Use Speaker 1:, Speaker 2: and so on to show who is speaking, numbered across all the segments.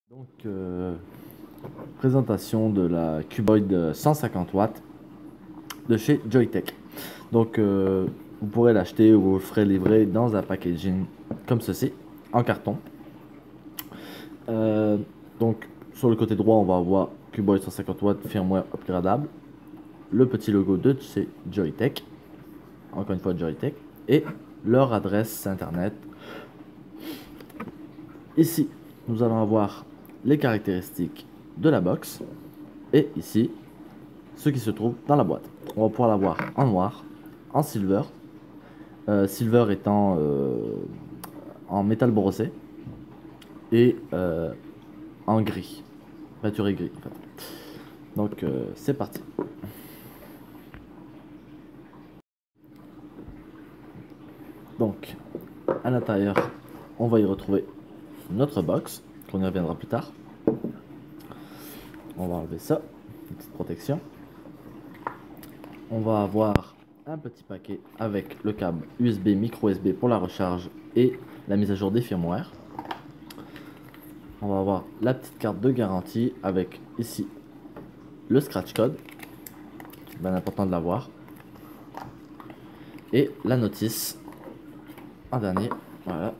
Speaker 1: Donc, présentation de la cuboid 150 watts de chez Joyetech. Donc, vous pourrez l'acheter ou vous le ferez livrer dans un packaging comme ceci, en carton. Donc, sur le côté droit, on va avoir cuboid 150 watts firmware upgradable, le petit logo de chez Joyetech, encore une fois Joyetech, et leur adresse internet. Ici, nous allons avoir les caractéristiques de la box et ici ce qui se trouve dans la boîte. On va pouvoir l'avoir en noir, en silver, silver étant en métal brossé et en gris, peinturé gris en fait. Donc c'est parti. Donc à l'intérieur on va y retrouver notre box qu'on y reviendra plus tard. On va enlever ça, une petite protection. On va avoir un petit paquet avec le câble USB, micro USB pour la recharge et la mise à jour des firmware. On va avoir la petite carte de garantie avec ici le scratch code, bien important de l'avoir, et la notice en dernier, voilà,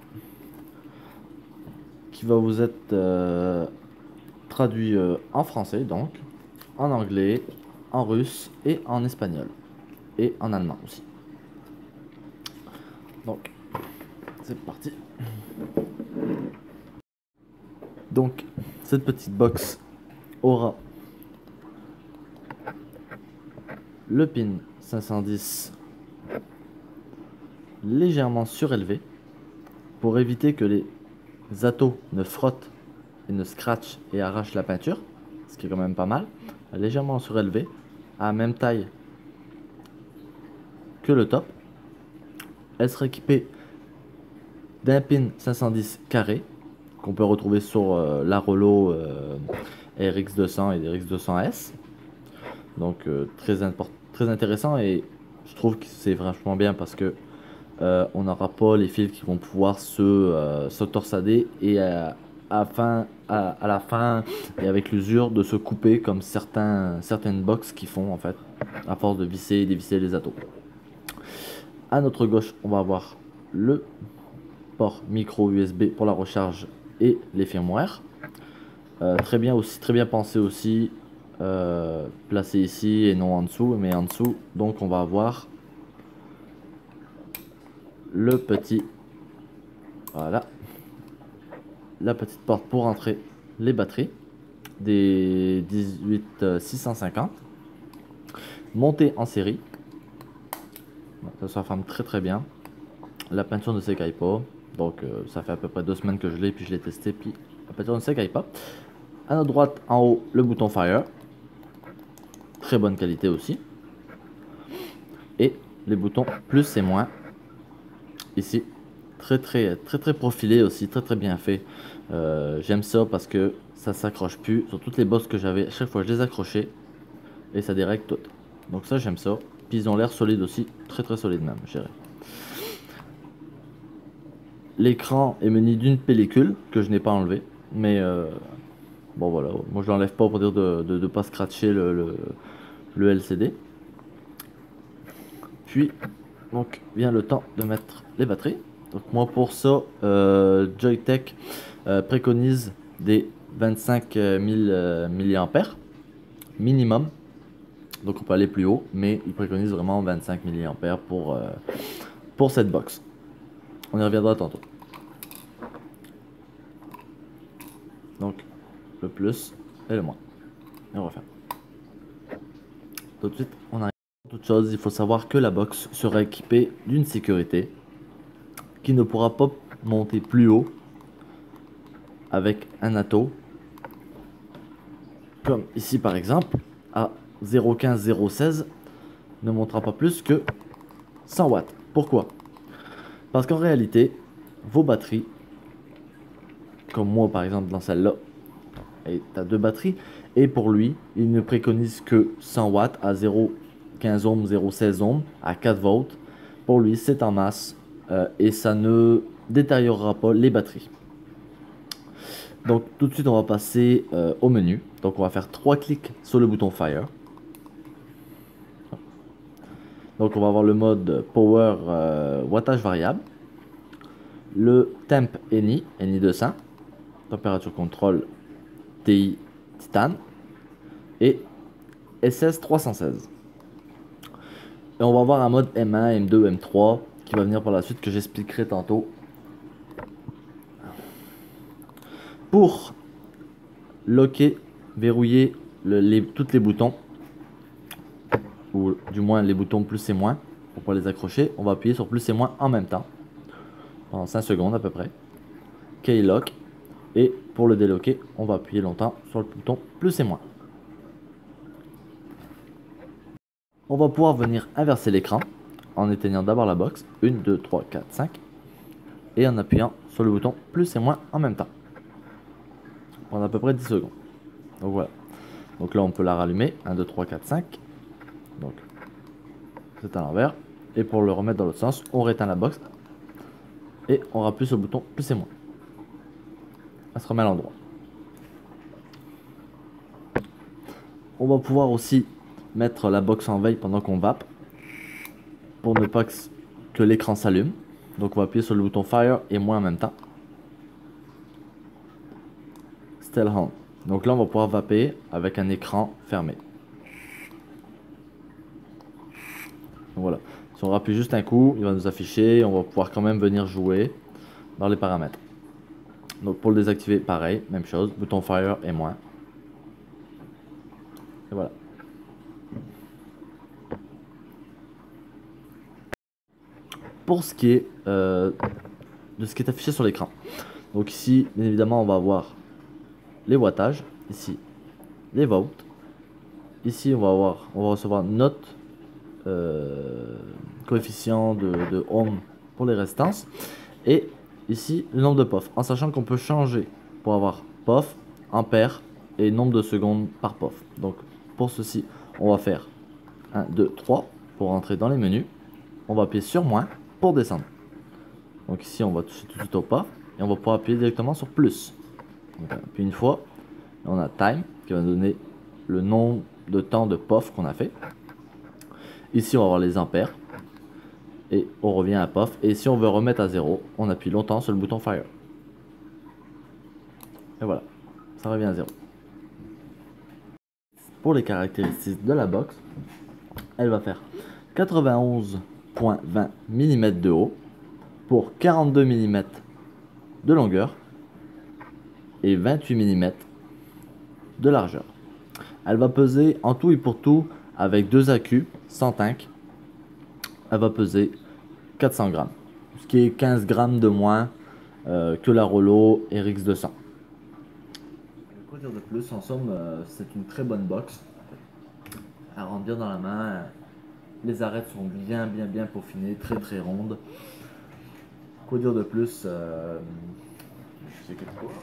Speaker 1: qui va vous être traduit en français, donc en anglais, en russe et en espagnol et en allemand aussi. Donc c'est parti. Donc cette petite box aura le pin 510 légèrement surélevé pour éviter que les atos ne frottent et ne scratchent et arrachent la peinture, ce qui est quand même pas mal. Légèrement surélevé, à la même taille que le top. Elle sera équipée d'un pin 510 carré qu'on peut retrouver sur la Rollo RX200 et RX200S. Donc très intéressant, et je trouve que c'est franchement bien parce que on n'aura pas les fils qui vont pouvoir se torsader et à la fin et avec l'usure de se couper comme certaines box qui font en fait à force de visser et dévisser les atos. À notre gauche, on va avoir le port micro USB pour la recharge et les firmware. Très bien pensé aussi, placé ici et non en dessous, mais en dessous. Donc on va avoir le petit, voilà, la petite porte pour entrer les batteries des 18650 montées en série. Ça se forme très bien. La peinture ne s'écaille pas, donc ça fait à peu près 2 semaines que je l'ai, puis je l'ai testé, puis la peinture ne s'écaille pas. À notre droite, en haut, le bouton Fire, très bonne qualité aussi, et les boutons plus et moins ici, très profilé aussi, très bien fait. J'aime ça parce que ça s'accroche plus. Sur toutes les bosses que j'avais, à chaque fois je les accrochais et ça direct tout. Donc ça j'aime ça. Puis ils ont l'air solides aussi, très solide même, je dirais. L'écran est muni d'une pellicule que je n'ai pas enlevé, mais bon voilà, moi je l'enlève pas pour dire de pas scratcher le LCD. Puis donc vient le temps de mettre les batteries. Donc moi pour ça, Joyetech préconise des 25 000 mAh minimum. Donc on peut aller plus haut, mais il préconise vraiment 25 mAh pour cette box. On y reviendra tantôt. Donc le plus et le moins. Et on refait. Tout de suite, on arrive. Toute chose, il faut savoir que la box sera équipée d'une sécurité qui ne pourra pas monter plus haut avec un ato comme ici par exemple à 0,15 0,16 ne montera pas plus que 100 watts. Pourquoi? Parce qu'en réalité vos batteries, comme moi par exemple dans celle-là, et tu as 2 batteries, et pour lui il ne préconise que 100 watts à 0,15 ohms, 0,16 ohms à 4 volts. Pour lui c'est en masse et ça ne détériorera pas les batteries. Donc tout de suite on va passer au menu. Donc on va faire 3 clics sur le bouton Fire. Donc on va avoir le mode Power wattage variable. Le Temp ENI, ENI 200. Température contrôle TI Titan. Et SS 316. Et on va avoir un mode M1, M2, M3 qui va venir par la suite que j'expliquerai tantôt. Pour locker, verrouiller tous les boutons, ou du moins les boutons plus et moins, pour pouvoir les accrocher, on va appuyer sur plus et moins en même temps, pendant 5 secondes à peu près. Keylock. Et pour le déloquer, on va appuyer longtemps sur le bouton plus et moins. On va pouvoir venir inverser l'écran en éteignant d'abord la box, 1, 2, 3, 4, 5, et en appuyant sur le bouton plus et moins en même temps, pendant à peu près 10 secondes. Donc voilà. Donc là on peut la rallumer, 1, 2, 3, 4, 5. Donc c'est à l'envers. Et pour le remettre dans l'autre sens, on réteint la box et on rappuie sur le bouton plus et moins. Elle se remet à l'endroit. On va pouvoir aussi mettre la box en veille pendant qu'on vape pour ne pas que l'écran s'allume. Donc on va appuyer sur le bouton Fire et moins en même temps. Still on. Donc là on va pouvoir vaper avec un écran fermé. Donc voilà. Si on rappuie juste un coup, il va nous afficher. On va pouvoir quand même venir jouer dans les paramètres. Donc pour le désactiver, pareil, même chose. Bouton Fire et moins. Et voilà. Pour ce qui est de ce qui est affiché sur l'écran. Donc ici, bien évidemment, on va avoir les wattages. Ici, les volts. Ici, on va recevoir notre coefficient de ohm pour les restances. Et ici, le nombre de POF. En sachant qu'on peut changer pour avoir POF, ampère et nombre de secondes par POF. Donc pour ceci, on va faire 1, 2, 3 pour rentrer dans les menus. On va appuyer sur moins pour descendre. Donc ici, on va toucher tout de suite au POF et on va pouvoir appuyer directement sur plus. Donc, puis une fois, on a time qui va donner le nombre de temps de POF qu'on a fait. Ici, on va avoir les ampères. Et on revient à POF. Et si on veut remettre à 0, on appuie longtemps sur le bouton Fire. Et voilà, ça revient à 0. Pour les caractéristiques de la box, elle va faire 91,20 mm de haut pour 42 mm de longueur et 28 mm de largeur. Elle va peser en tout et pour tout avec 2 accus sans tank. Elle va peser 400 grammes, ce qui est 15 grammes de moins que la Rollo RX 200. Quoi dire de plus? En somme, c'est une très bonne box. Elle rentre bien dans la main. Les arêtes sont bien peaufinées, très rondes. Quoi dire de plus? Je sais quelque chose.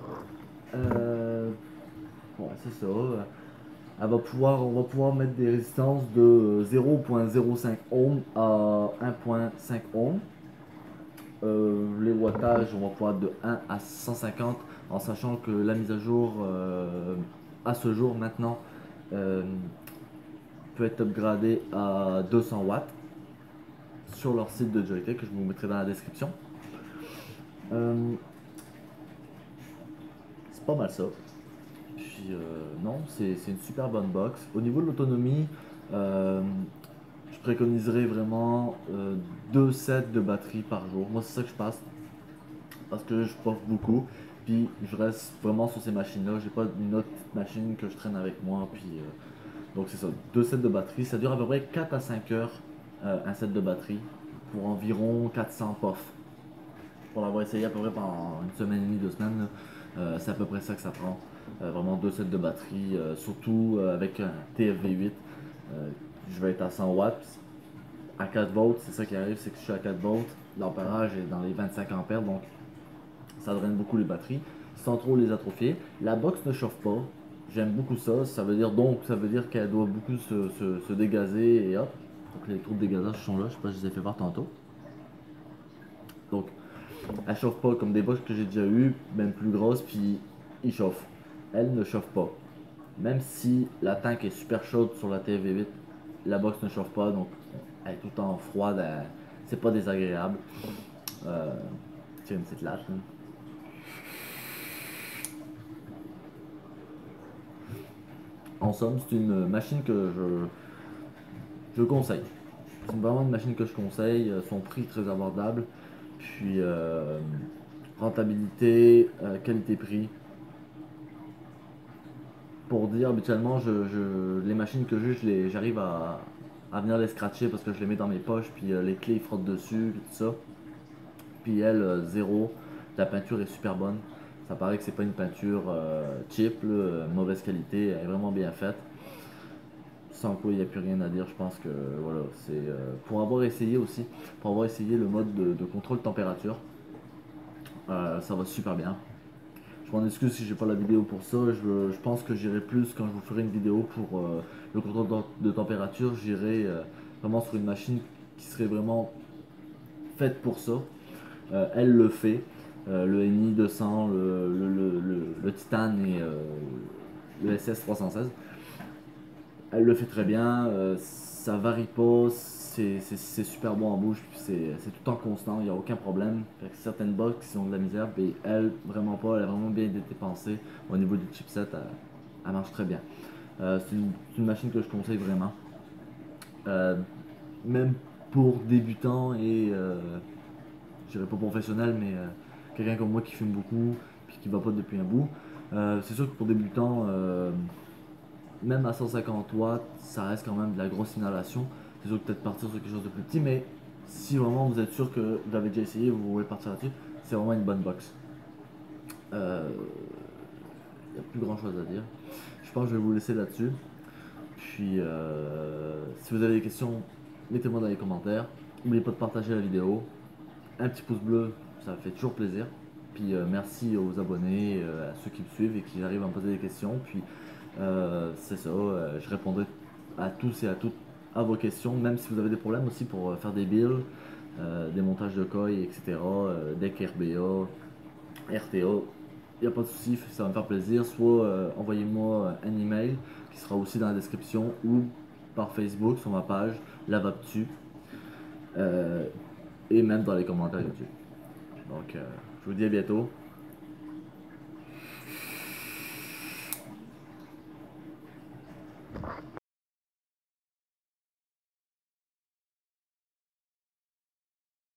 Speaker 1: Ouais, c'est ça. On va pouvoir mettre des résistances de 0,05 ohm à 1,5 ohm. Les wattages, on va pouvoir de 1 à 150 en sachant que la mise à jour à ce jour maintenant peut être upgradée à 200 watts sur leur site de Joytech que je vous mettrai dans la description. C'est pas mal ça. Puis non, c'est une super bonne box. Au niveau de l'autonomie, je préconiserais vraiment 2 sets de batterie par jour. Moi, c'est ça que je passe parce que je porte beaucoup. Puis je reste vraiment sur ces machines-là. J'ai pas une autre machine que je traîne avec moi. Puis donc c'est ça, 2 sets de batterie. Ça dure à peu près 4 à 5 heures un set de batterie pour environ 400 POF. Pour l'avoir essayé à peu près pendant une semaine et demie, 2 semaines, c'est à peu près ça que ça prend. Vraiment 2 sets de batterie, surtout avec un TFV8. Je vais être à 100 watts. À 4 volts, c'est ça qui arrive, c'est que je suis à 4 volts. L'ampérage est dans les 25 ampères, donc ça draine beaucoup les batteries sans trop les atrophier. La box ne chauffe pas. J'aime beaucoup ça. Ça veut dire qu'elle doit beaucoup se dégazer et hop. Donc les trous de dégazage sont là. Je sais pas si je les ai fait voir tantôt. Donc Elle chauffe pas comme des box que j'ai déjà eu, même plus grosses, puis ils chauffent. Elle ne chauffe pas. Même si la tank est super chaude sur la TV8, la box ne chauffe pas, donc elle est tout le temps froide, c'est pas désagréable. Euh, Tiens, une petite latte. Là. En somme, c'est une machine que je conseille. C'est vraiment une machine que je conseille. Son prix très abordable. Puis rentabilité, qualité-prix. Pour dire, habituellement, les machines que j'arrive à venir les scratcher parce que je les mets dans mes poches. Puis les clés ils frottent dessus, et tout ça. Puis elle, zéro. La peinture est super bonne. Ça paraît que c'est pas une peinture cheap, là, mauvaise qualité. Elle est vraiment bien faite. Sans quoi il n'y a plus rien à dire, je pense que voilà, c'est pour avoir essayé aussi, pour avoir essayé le mode de contrôle température, ça va super bien. Je m'en excuse si j'ai pas la vidéo pour ça, je pense que j'irai plus quand je vous ferai une vidéo pour le contrôle de température, j'irai vraiment sur une machine qui serait vraiment faite pour ça. Elle le fait, le NI 200, le Titan et le SS 316. Elle le fait très bien, ça varie pas, c'est super bon en bouche, puis c'est tout le temps constant, il n'y a aucun problème. Fait que certaines box qui ont de la misère, mais elle, vraiment pas, elle a vraiment bien été pensée au niveau du chipset, elle marche très bien. C'est une machine que je conseille vraiment. Euh, Même pour débutants et, je dirais pas professionnel, mais quelqu'un comme moi qui fume beaucoup, puis qui va pas depuis un bout. C'est sûr que pour débutants, même à 150 watts, ça reste quand même de la grosse inhalation. C'est sûr que peut-être partir sur quelque chose de plus petit, mais si vraiment vous êtes sûr que vous avez déjà essayé, vous voulez partir là-dessus, c'est vraiment une bonne box. Il n'y a plus grand chose à dire. Je pense que je vais vous laisser là-dessus. Puis, si vous avez des questions, mettez-moi dans les commentaires. N'oubliez pas de partager la vidéo. Un petit pouce bleu, ça fait toujours plaisir. Puis merci aux abonnés, à ceux qui me suivent et qui arrivent à me poser des questions. Puis c'est ça, je répondrai à tous et à toutes à vos questions, même si vous avez des problèmes aussi pour faire des builds, des montages de coils, etc. Deck RBA, RTA. Il n'y a pas de souci, ça va me faire plaisir. Soit envoyez-moi un email qui sera aussi dans la description ou par Facebook sur ma page Lavaptu et même dans les commentaires YouTube. Donc, je vous dis à bientôt.